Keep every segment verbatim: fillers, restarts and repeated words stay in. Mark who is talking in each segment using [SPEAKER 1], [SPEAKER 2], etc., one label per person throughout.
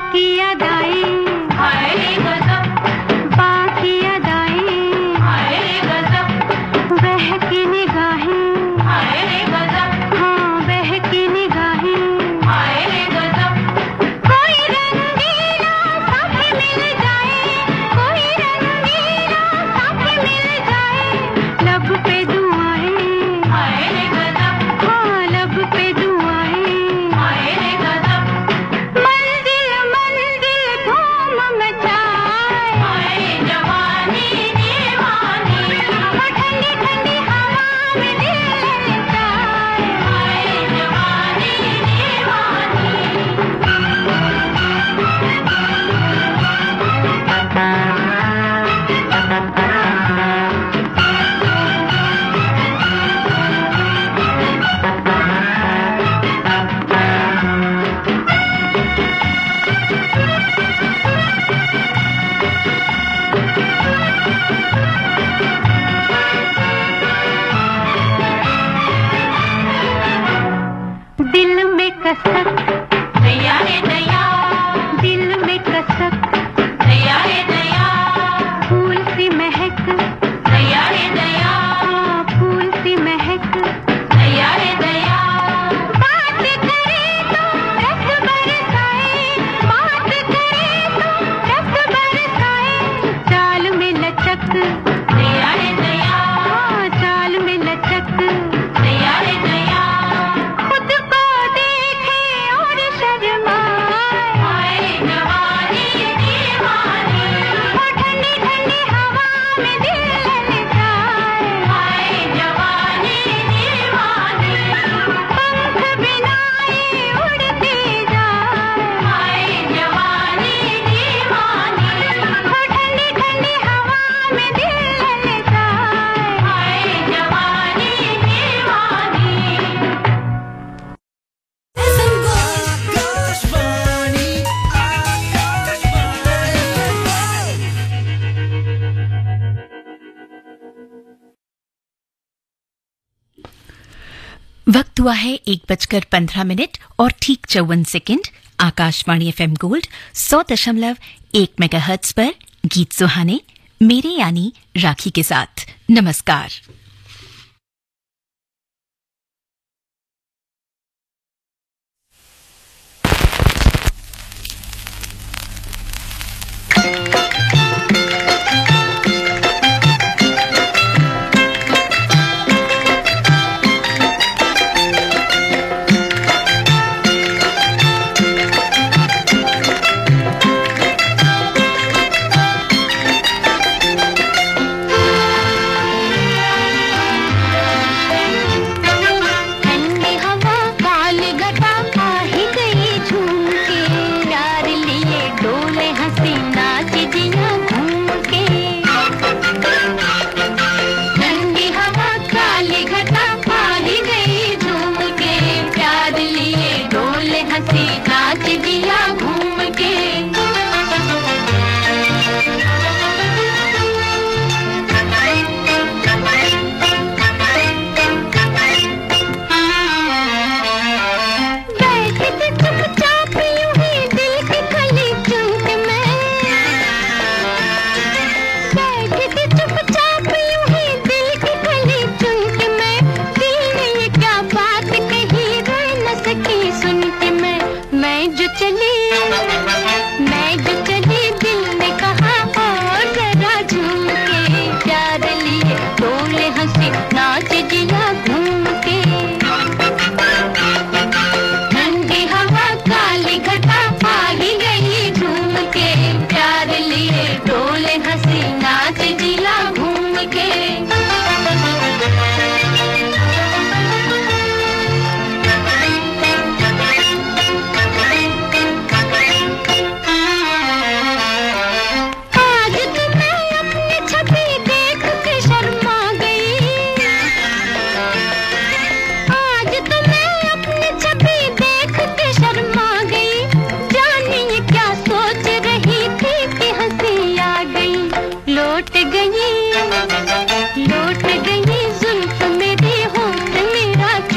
[SPEAKER 1] वक्त हुआ है एक बजकर पंद्रह मिनट और ठीक चौवन सेकेंड। आकाशवाणी एफएम गोल्ड सौ दशमलव एक मेगाहर्ट्ज पर गीत सुहाने मेरे यानी राखी के साथ। नमस्कार।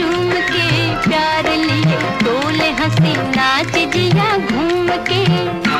[SPEAKER 2] नाच जिया घूम के।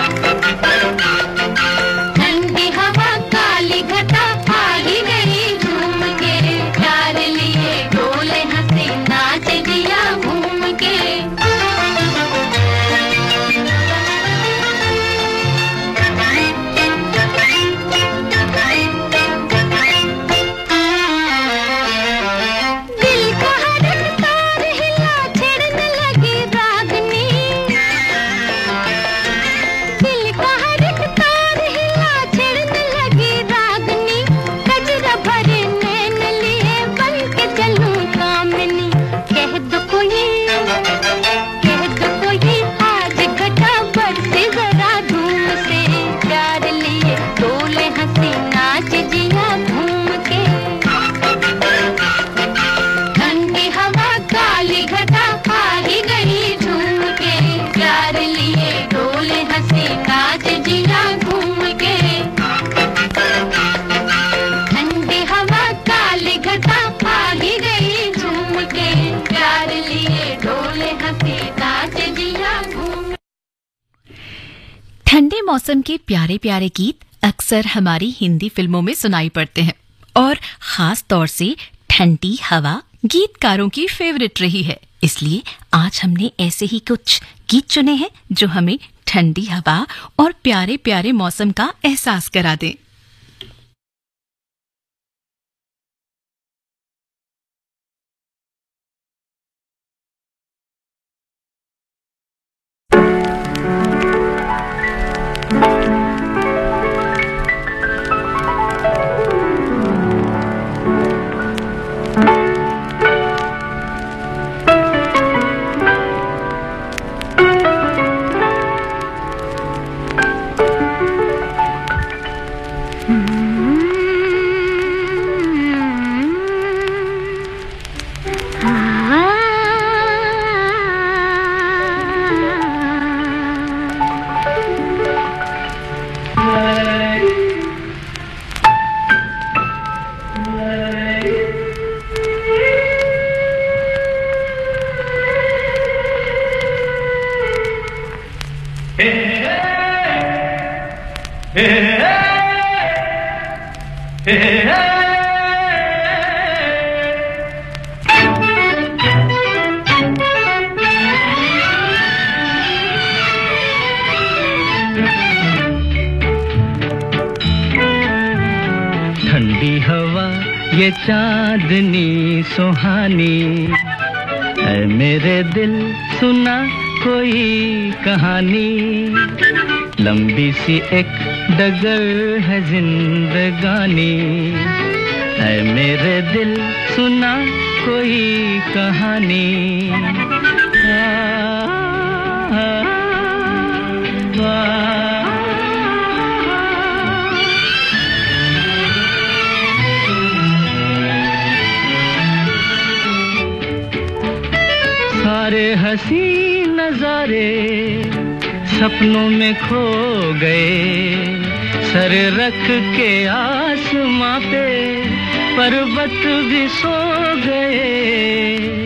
[SPEAKER 1] ठंडे मौसम के प्यारे प्यारे गीत अक्सर हमारी हिंदी फिल्मों में सुनाई पड़ते हैं और खास तौर से ठंडी हवा गीतकारों की फेवरेट रही है। इसलिए आज हमने ऐसे ही कुछ गीत चुने हैं जो हमें ठंडी हवा और प्यारे प्यारे मौसम का एहसास करा दें।
[SPEAKER 2] ठंडी हवा ये चांदनी सुहानी है, मेरे दिल सुना कोई कहानी। लंबी सी एक डगर है जिंदगानी है, मेरे दिल सुना कोई कहानी। आ, आ, आ, आ, सारे हंसी नजारे सपनों में खो गए, सर रख के आसमां पे पर्वत भी सो गए।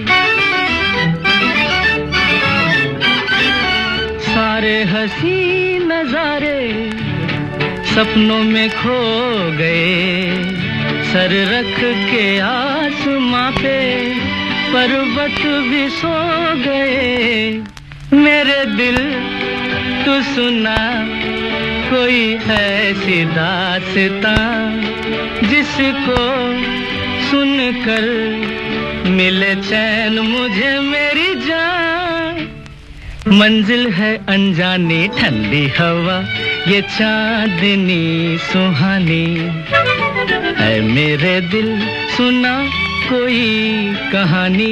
[SPEAKER 2] सारे हंसी नजारे सपनों में खो गए, सर रख के आसमां पे पर्वत भी सो गए। मेरे दिल तू सुना कोई ऐसी दास्तां, जिसको सुनकर मिले चैन मुझे मेरी जान। मंजिल है अनजानी ठंडी हवा ये चांदनी सुहानी है, मेरे दिल सुना कोई कहानी।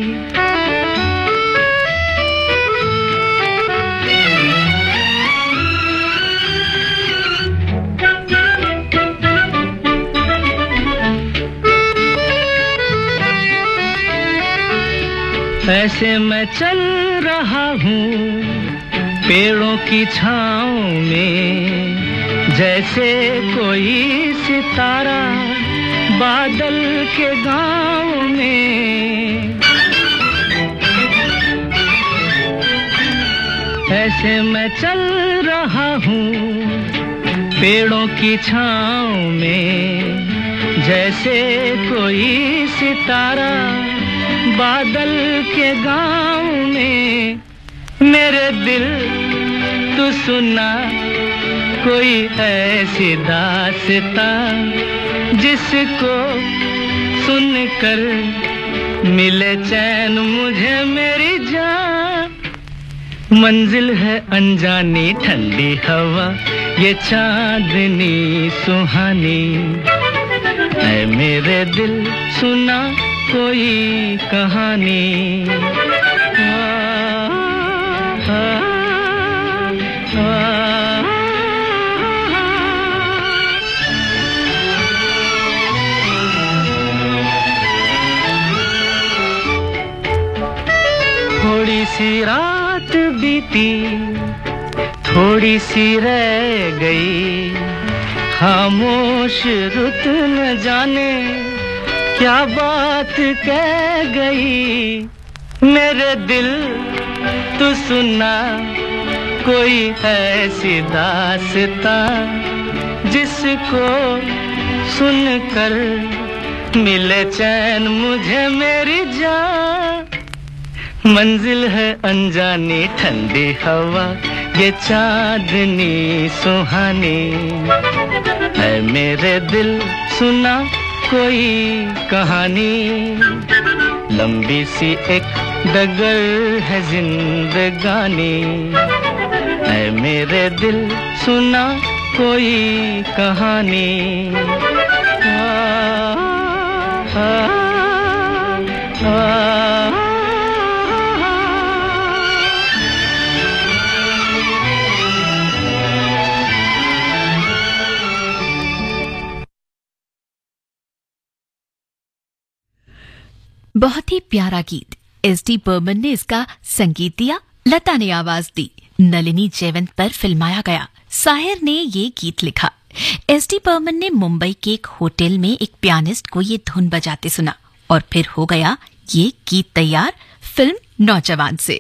[SPEAKER 2] ऐसे मैं चल रहा हूँ पेड़ों की छाँव में, जैसे कोई सितारा बादल के गाँव में। ऐसे मैं चल रहा हूँ पेड़ों की छाँव में, जैसे कोई सितारा बादल के गाँव में। मेरे दिल तू सुना कोई ऐसी दास्तां, जिसको सुनकर मिले चैन मुझे मेरी जान। मंजिल है अनजानी ठंडी हवा ये चांदनी सुहानी है, मेरे दिल सुना कोई कहानी। आ, आ, आ, आ, थोड़ी सी रात बीती थोड़ी सी रह गई, खामोश रुत न जाने क्या बात कह गई। मेरे दिल तू सुना कोई ऐसी दास्तां जिसको सुनकर मिले चैन मुझे मेरी जान। मंजिल है अनजानी ठंडी हवा, ये चांदनी सुहानी है मेरे दिल सुना कोई कहानी। लंबी सी एक डगर है जिंदगानी, है मेरे दिल सुना कोई कहानी। आ, आ, आ, आ,
[SPEAKER 1] बहुत ही प्यारा गीत। एस डी बर्मन ने इसका संगीत दिया, लता ने आवाज दी, नलिनी जयवंत पर फिल्माया गया। साहिर ने ये गीत लिखा। एस डी बर्मन ने मुंबई के एक होटल में एक पियानिस्ट को ये धुन बजाते सुना और फिर हो गया ये गीत तैयार फिल्म नौजवान से।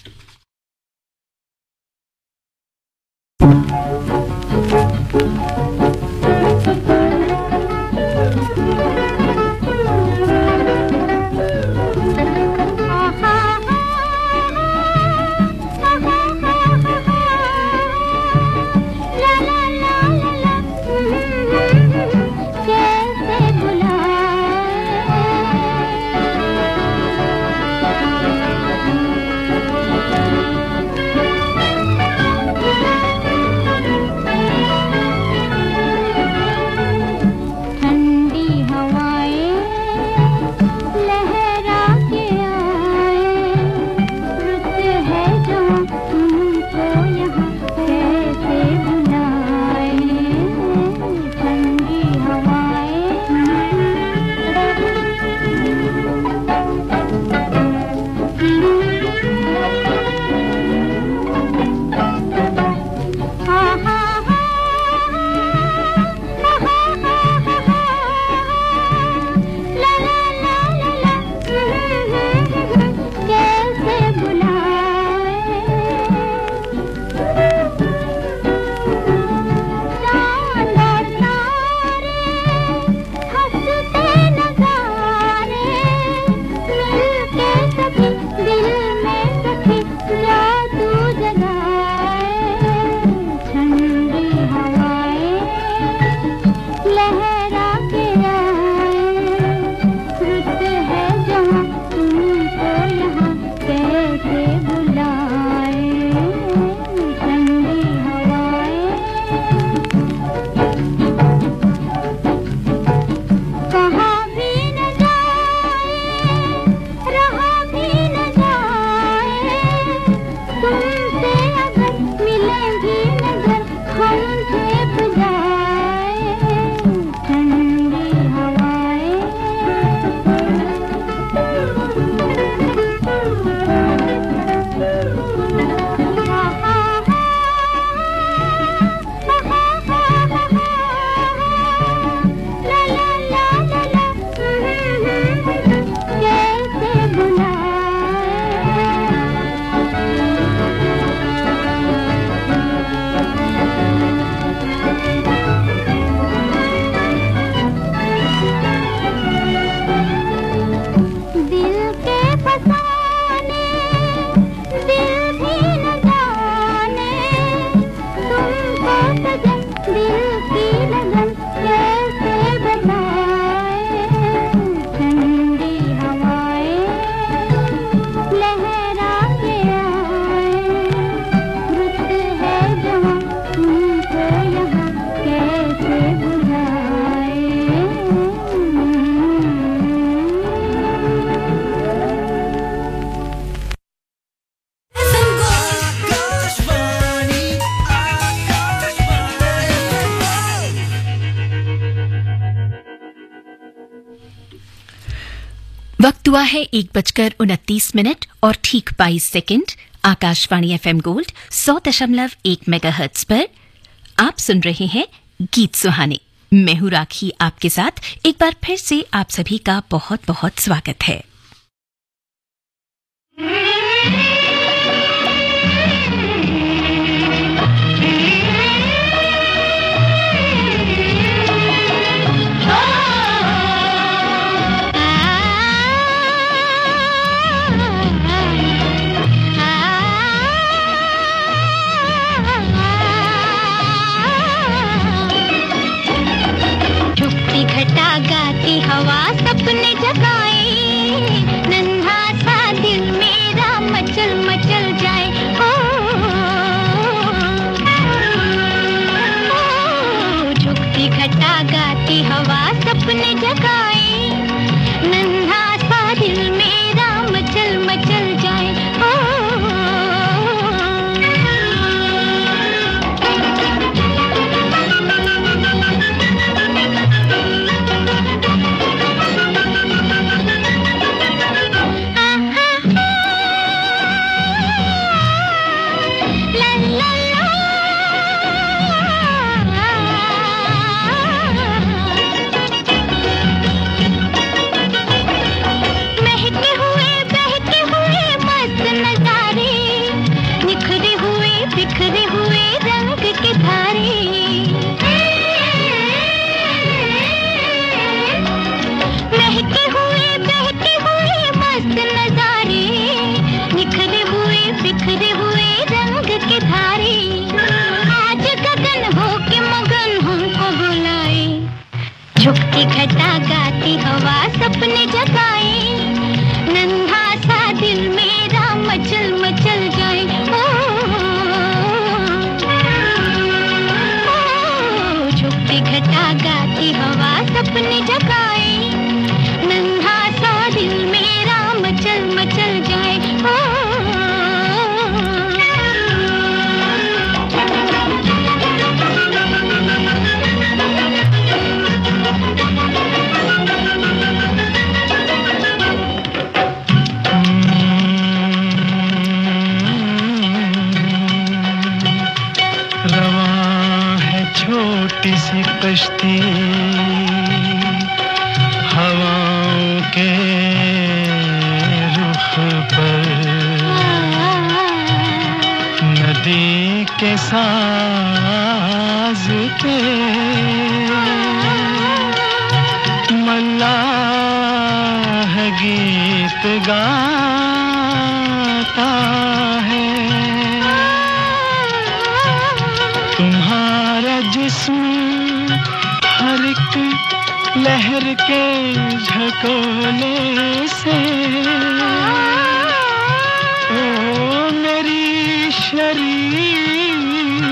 [SPEAKER 1] वक्त हुआ है एक बजकर उनतीस मिनट और ठीक बाईस सेकंड। आकाशवाणी एफएम गोल्ड सौ दशमलव एक मेगाहर्ट्ज पर आप सुन रहे हैं गीत सुहाने। मैं हूं राखी आपके साथ। एक बार फिर से आप सभी का बहुत बहुत स्वागत है।
[SPEAKER 3] बिखरे हुए रंग के धारे, महके हुए बहके हुए मस्त नजारे, निखरे हुए बिखरे हुए रंग के धारे। आज गगन हो के मगन हमको बुलाए, झुकती घटा गाती हवा सपने जगाए, नन्हा सा दिल मेरा मचल मचल जाए। ओ, ओ, झुकती घटा गाती हवा सपने जगाए, नन्हा सा दिल मेरा मचल मचल जाए। ओ,
[SPEAKER 2] छोटी सी कश्ती हवाओं के रुख पर, नदी के साज पे मल्लाह गीत गाता है। तुम्हारा जिस्म हर एक लहर के झकोले से, ओ मेरी शरीर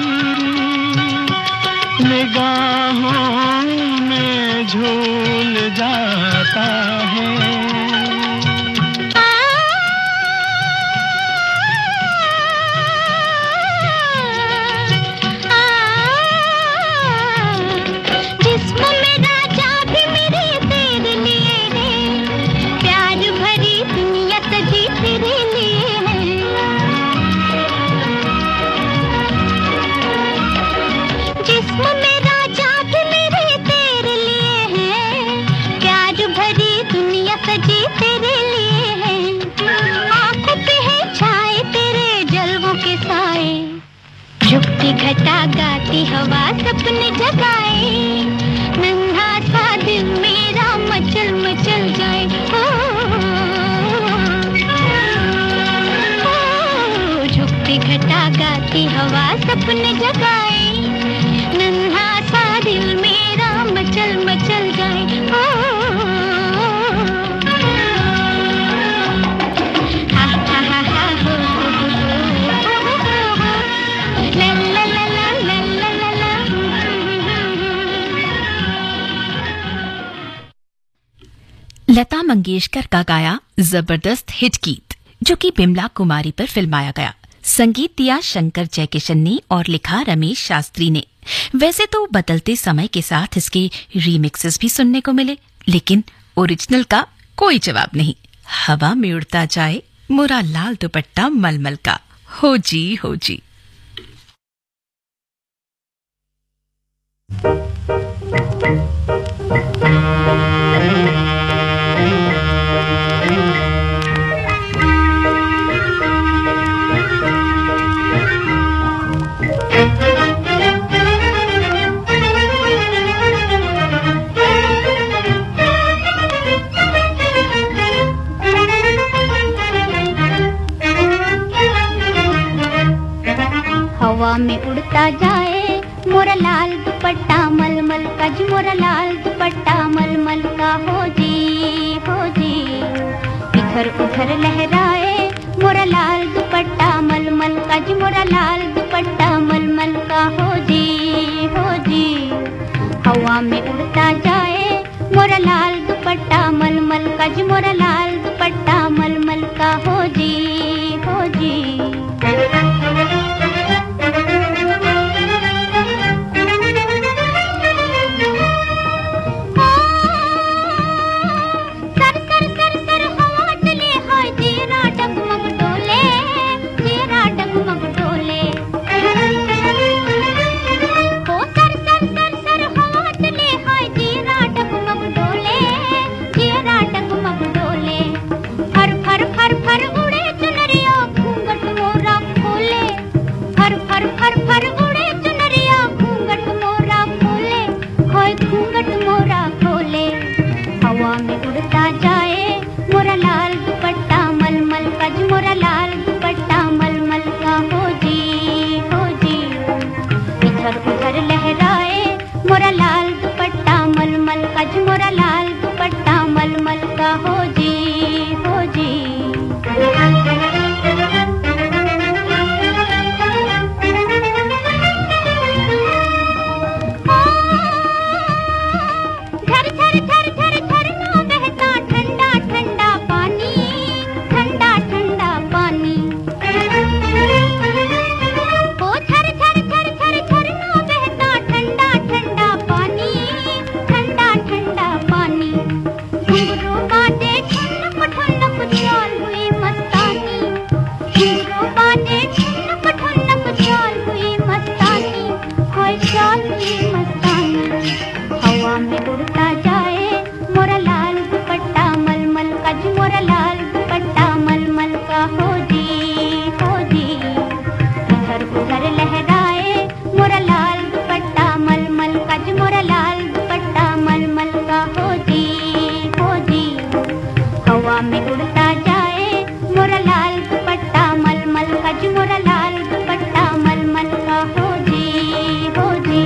[SPEAKER 2] निगाहों में झूल जाता है। घटा गाती हवा सपने जगाए, नन्हा सा दिल मेरा मचल मचल जाए। ओ, ओ, झुकती घटा गाती हवा सपने जगाए, नन्हा सा दिल मेरा मचल मचल जाए। ओ,
[SPEAKER 1] लता मंगेशकर का गाया जबरदस्त हिट गीत जो कि बिमला कुमारी पर फिल्माया गया। संगीत दिया शंकर जयकिशन ने और लिखा रमेश शास्त्री ने। वैसे तो बदलते समय के साथ इसके रीमिक्सेस भी सुनने को मिले, लेकिन ओरिजिनल का कोई जवाब नहीं। हवा में उड़ता जाए मोरा लाल दुपट्टा मलमल का, हो जी हो जी।
[SPEAKER 3] हवा में उड़ता जाए मोरा लाल दुपट्टा मलमल का, जी मोरा लाल दुपट्टा मलमल का, हो जी हो जी। इधर उधर लहराए मोरा लाल दुपट्टा मलमल का, जी मोरा लाल दुपट्टा मलमल का, हो जी हो जी। हवा में उड़ता जाए मोरा लाल दुपट्टा मलमल का, जी मोरा लाल दुपट्टा मलमल का, हो जी हो जी। डोले मोरा लाल दुपट्टा मलमल का हो जी हो जी।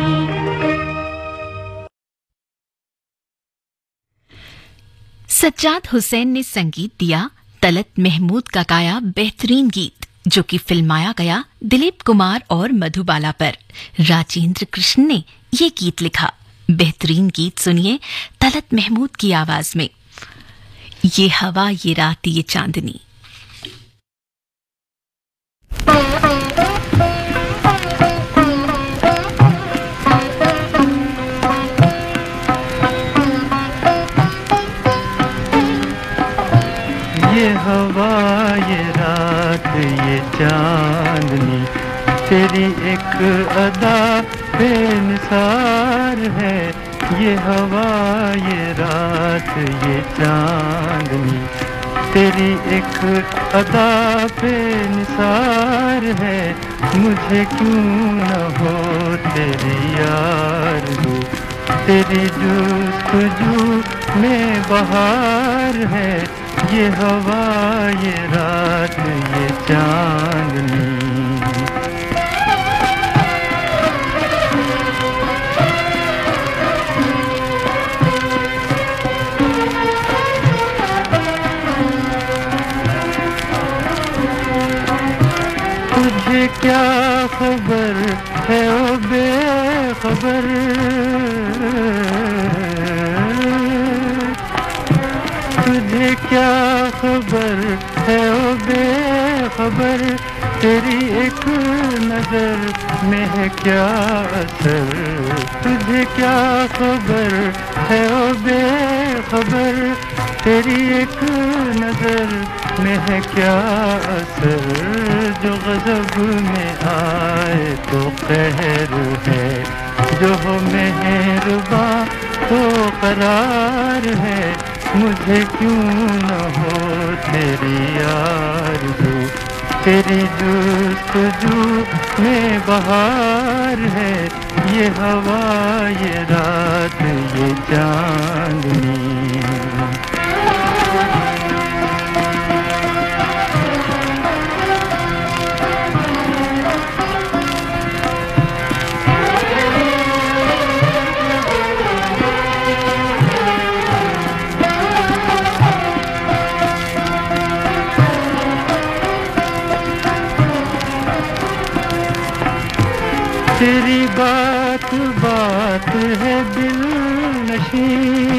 [SPEAKER 1] सज्जाद हुसैन ने संगीत दिया, तलत महमूद का गाया बेहतरीन गीत जो कि फिल्माया गया दिलीप कुमार और मधुबाला पर। राजेंद्र कृष्ण ने ये गीत लिखा। बेहतरीन गीत सुनिए तलत महमूद की आवाज में, ये हवा ये रात ये चांदनी।
[SPEAKER 4] ये हवा ये रात ये चांदनी, तेरी एक अदा बेनिसार है। ये हवा ये रात ये चांदनी, तेरी एक अदा बेनिसार है। मुझे क्यों न हो तेरी यार, तेरी जुस्तजू में बहार है। ये हवा ये रात ये चांदनी। तुझे क्या खबर है ओ बेखबर, तुझे क्या खबर है ओ बेखबर, तेरी एक नजर में है क्या असर। तुझे क्या खबर है ओ बेखबर, तेरी एक नजर में है क्या असर। जो गजब में आए तो कहर है, जो हो मेहरबां तो करार है। मुझे क्यों न हो तेरी आरज़ू, तेरी जुस्तजू में बहार है। ये हवा ये रात ये चांदनी। तेरी बात बात है दिल नशी,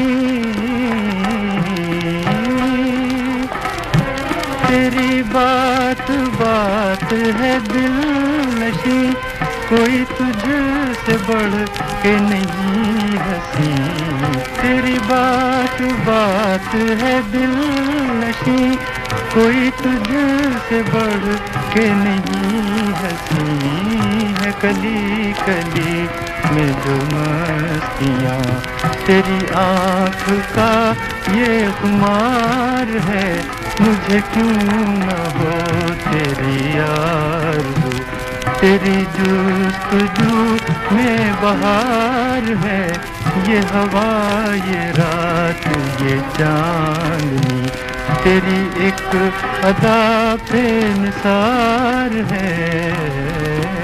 [SPEAKER 4] तेरी बात बात है दिल नशी। कोई तुझसे बढ़ के नहीं हंसी, तेरी बात बात है दिल नशी। कोई तुझसे बढ़ के नहीं हंसी है। कली कली में जो मस्तियाँ, तेरी आँख का ये खुमार है। मुझे क्यों न हो तेरी आरज़ू, तेरी जुस्तजू में बहार है। ये हवा ये रात ये चांदनी, तेरी एक अदा पे निसार है।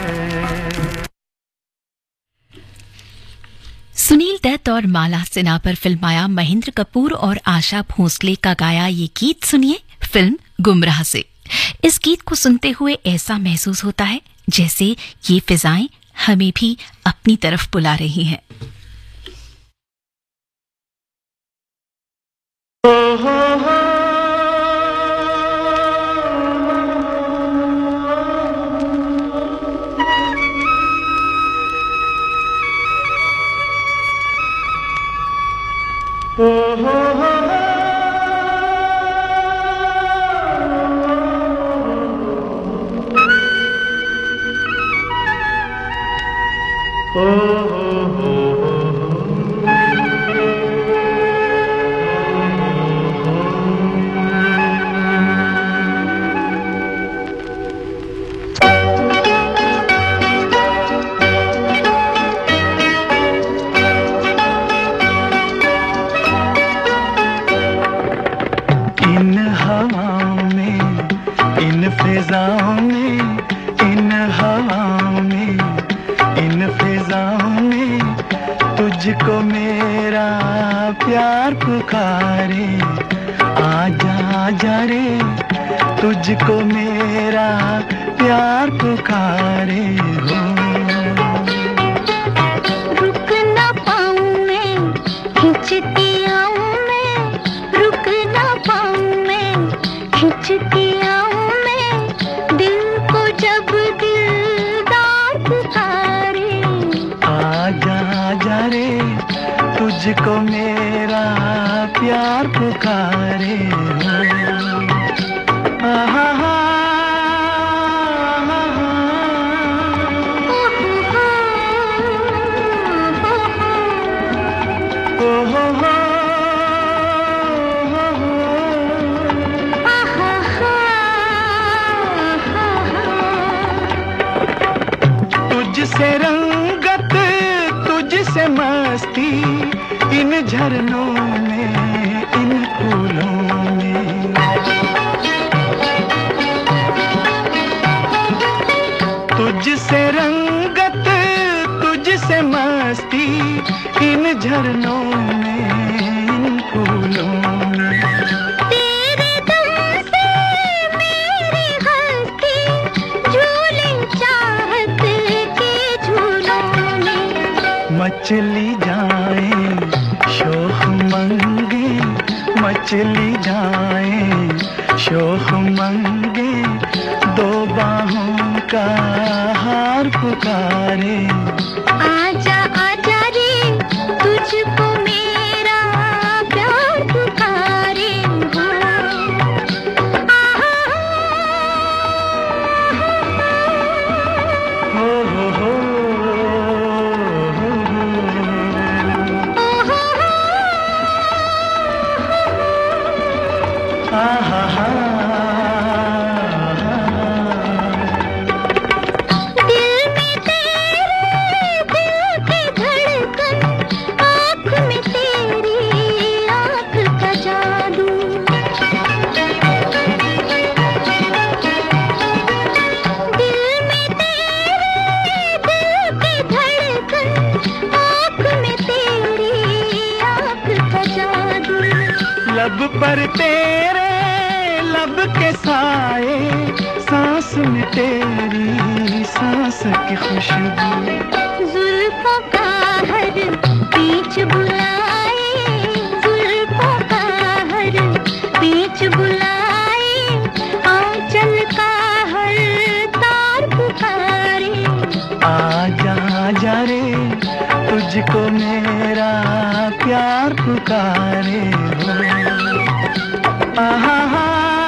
[SPEAKER 1] सुनील दत्त और माला सिन्हा पर फिल्माया महेंद्र कपूर और आशा भोसले का गाया ये गीत सुनिए फिल्म गुमराह से। इस गीत को सुनते हुए ऐसा महसूस होता है जैसे ये फिजाएं हमें भी अपनी तरफ बुला रही हैं।
[SPEAKER 4] इन हवाओं में इन फिजाओं में तुझको मेरा प्यार पुकारे हो।
[SPEAKER 2] रुक ना पाऊं मैं, खिंचती आऊं मैं, रुक ना पाऊं मैं, खिंचती आऊं मैं, दिल को जब दिलदार पुकारे।
[SPEAKER 4] आजा आजा रे, तुझको मेरा प्यार पुकारे हो। आहा हा, तुझसे रंगत, तुझसे मस्ती, इन झरनों में, इन फूलों में। तुझसे रंगत, तुझसे मस्ती, इन झरनों में, इन फूलों में।
[SPEAKER 2] तेरे दम से मेरी हस्ती झूले चाहत के झूलों में।
[SPEAKER 4] मचली जाए शोख मंगे, मचली जाए शोख मंगे, दो बाहों का हार पुकारे।
[SPEAKER 2] आजा आजा रे, तुझको मेरा प्यार पुकारे हो। आहा
[SPEAKER 4] हो हो हो आहा हा।
[SPEAKER 2] दिल में तेरे, दिल की धड़कन, आँख में तेरी आँख का जादू। दिल में तेरे, दिल की धड़कन, आँख में तेरी आँख का जादू।
[SPEAKER 4] लब पर तेरे, लब के साए, सांस में तेरी सांस की खुशबू।
[SPEAKER 2] जुल्फों का हर बीच बुलाए, जुल्फों का हर बीच बुलाए, आंचल का हर तार पुकारे।
[SPEAKER 4] आजा आजा रे, तुझको मेरा प्यार पुकारे हो। आहा हा,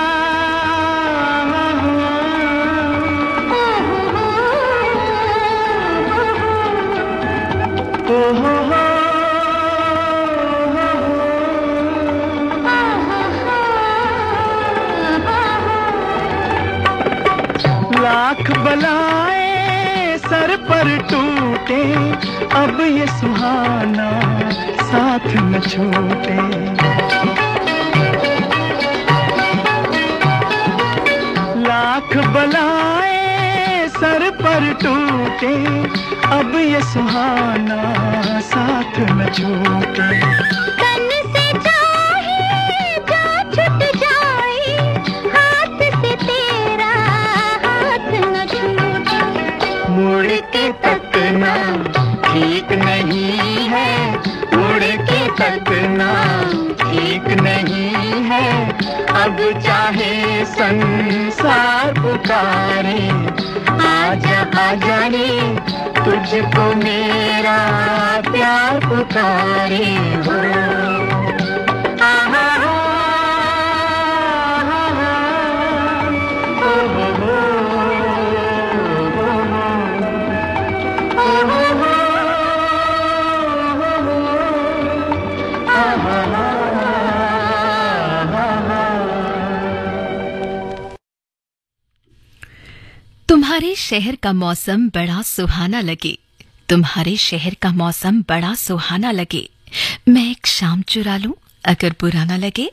[SPEAKER 4] ओ हो हो, लाख बलाएं सर पर टूटे, अब ये सुहाना साथ न छूटे। लाख बलाएं सर पर टूटे, अब ये सुहाना साथ न छूटे।
[SPEAKER 2] तन से चाहे जा छूट जाए, हाथ से तेरा हाथ न छूटे।
[SPEAKER 4] मुड़ के तकना ठीक नहीं है, मुड़ के तकना ठीक नहीं है, अब चाहे संसार पुकारे। आजा आजा रे, तुझको मेरा प्यार पुकारे हो। आहा हा, हो हो हो, हो हो हो, आहा हा।
[SPEAKER 1] तुम्हारे शहर का मौसम बड़ा सुहाना लगे, तुम्हारे शहर का मौसम बड़ा सुहाना लगे, मैं एक शाम चुरा लूं अगर बुरा ना लगे।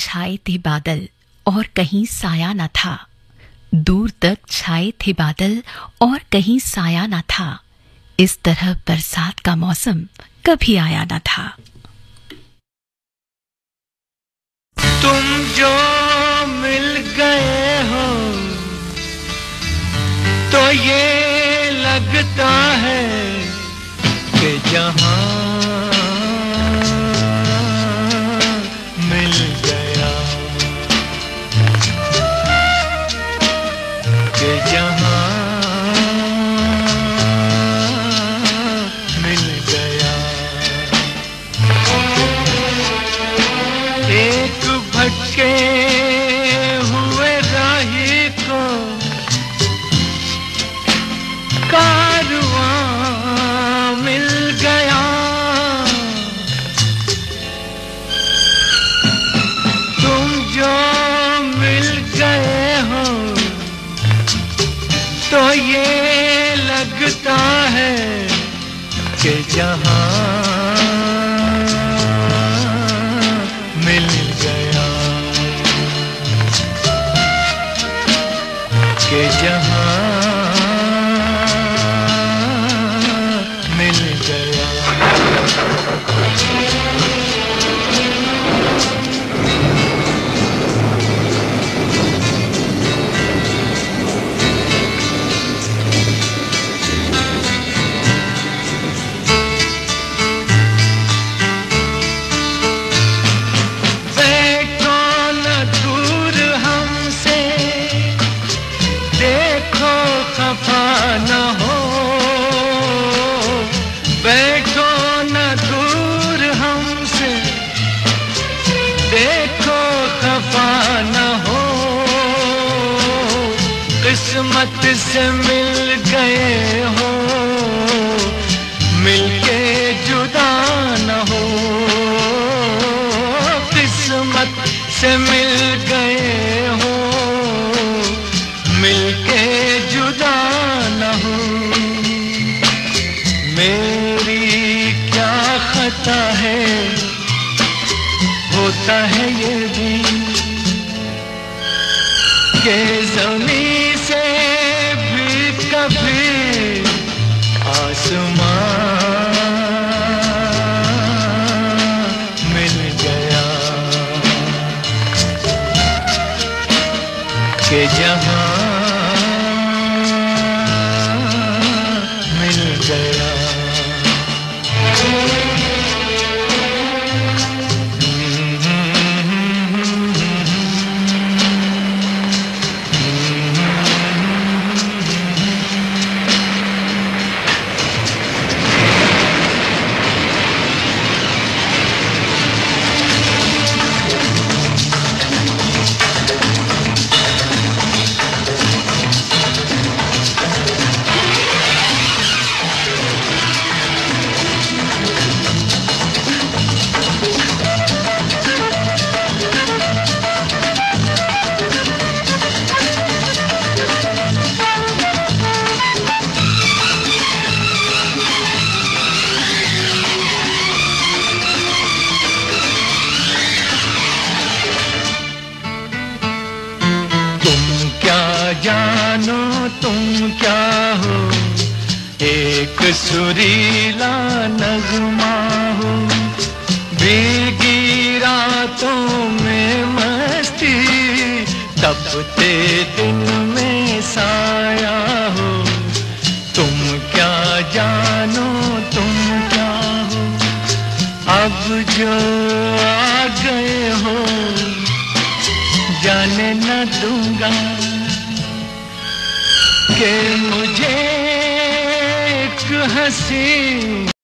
[SPEAKER 1] छाए थे बादल और कहीं साया न था। दूर तक छाए थे बादल और कहीं साया न था। इस तरह बरसात का मौसम कभी आया न था।
[SPEAKER 4] तुम जो मिल गए हो तो ये लगता है कि जहां मिल गया, कि जहां मिल गया। एक भटके हुए राही को कारवां मिल गया। तुम जो मिल गए हो तो ये लगता है कि जहां मिल गया, कि जहां मिल गया। न हो, बैठो न दूर हमसे, देखो खफा न हो। किस्मत से मिल गए हो, मिलके जुदा न हो। किस्मत से मिल गए हो, मिलके जुदा न हो। मेरी क्या खता है, होता है ये भी कि ज़मीं से भी कभी आसमां मिल गया, कि जहां मिल गया। जानो तुम क्या हो, एक सुरीला नगमा हो। भीगी रातों में मस्ती, तपते दिन में साया हो। तुम क्या जानो तुम क्या हो, अब जो आ गए हो जाने न दूंगा कि मुझे एक हंसी